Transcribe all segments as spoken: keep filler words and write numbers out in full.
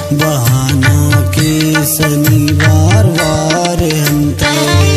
बहाना के शनिवार वार हंते।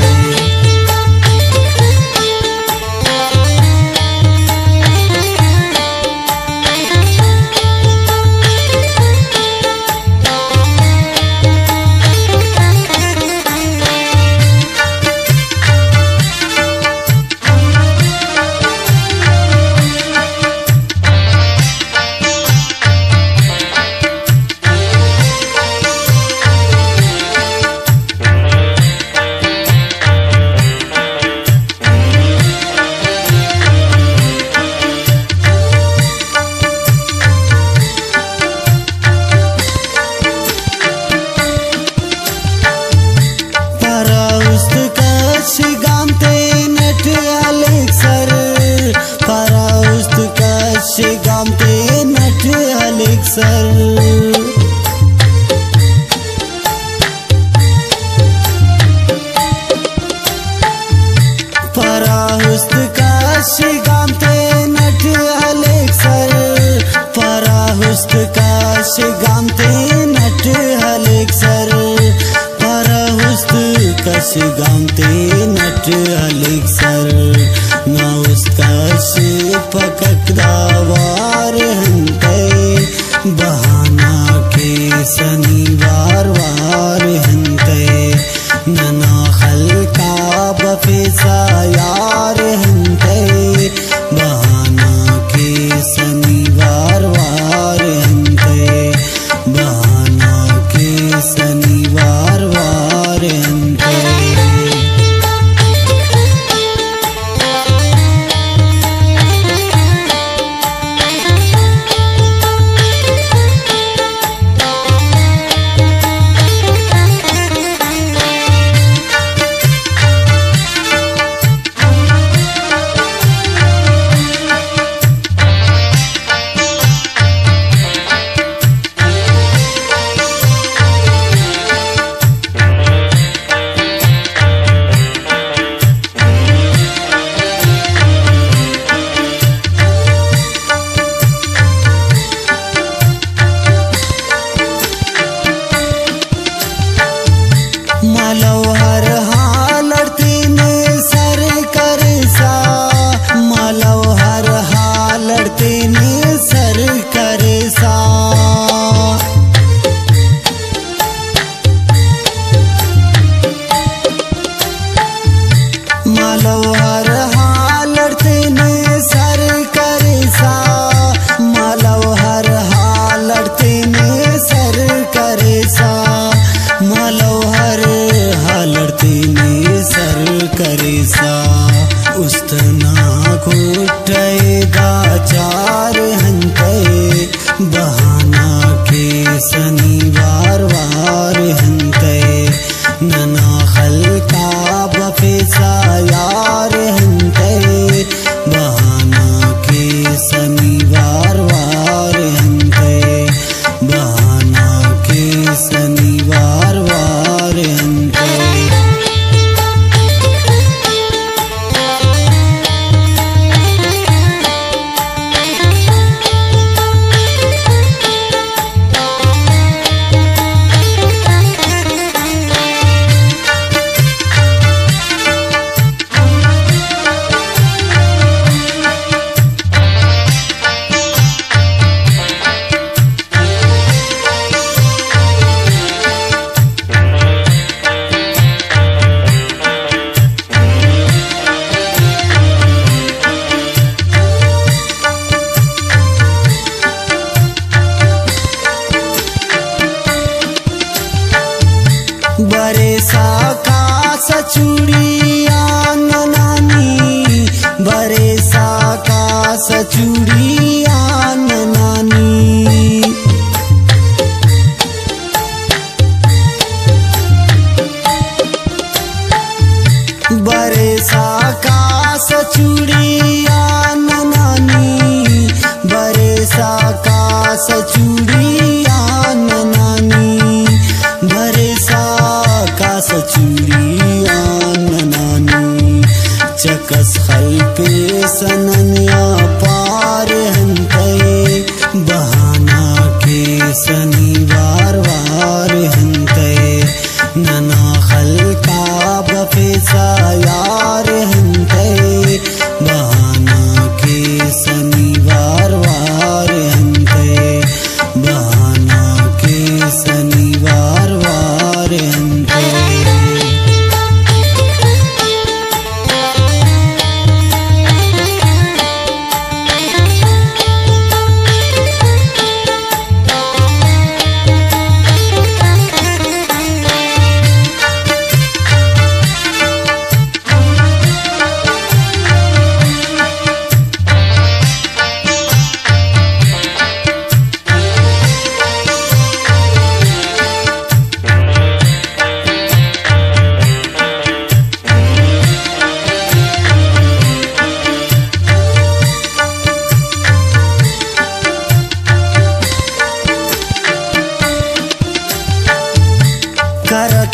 गामते नट अलेक्सर पराहुस्त काश गामते नट अलेक्सर पराहुस्त काश गामते नट अलेक्सर पराहुस्त काश गामते नट अलेक्सर नाउस्त काश पककदावार हंते बहाना के शनिवार वार हंते नना खलका बफेसा यार हंते बहाना के शनिवार वार हंते बहाना के शनिवार वार हंते। मलौहर हालड़ती ने सर करे सा मलौहर हालड़ती ने सर करे सा मलौहर हालड़ती ने सर करे सा मलौहर हालड़ती ने सर करे सा मलौहर हालड़ती ने सर करे सा उस्तना घुटे दाचार हंते बहाना के शनिवार वार हंते नना खलका बफेसा यार हंते बहाना के शनिवार वार हंते बहाना के शनिवार वार हंते। बरेसा का सचुड़िया नानी बरेसा का सचुड़िया नानी बरेसा का सचुड़िया नानी बरेसा का सचुड़िया नानी बरेसा का सचुड़िया नानी चकस खल पे सननिया पार हंते बहाना के शनिवार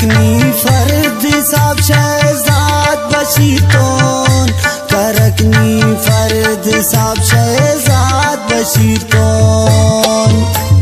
करकनी फर्द साहब शहजाद बशीर तोन करकनी फर्द साहब शहजाद बशीर तोन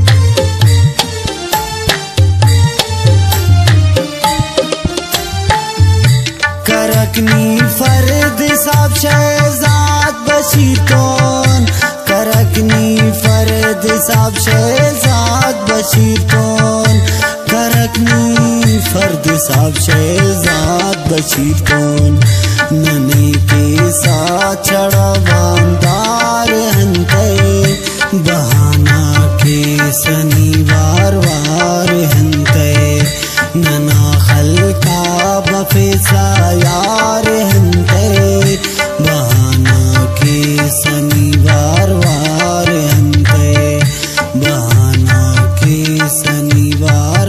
करकनी फर्द साहब शहजाद बशीर तोन करकनी फर्द साहब शहजाद बशीर तोन करकनी फर्द साहब शहजाद बशीर तोन नने के साथ चढ़ा बांदार हंते बहाना के शनिवार वार हंते नना खलका बफेसा यार हंते बहाना के शनिवार वार हंते बहाना के शनिवार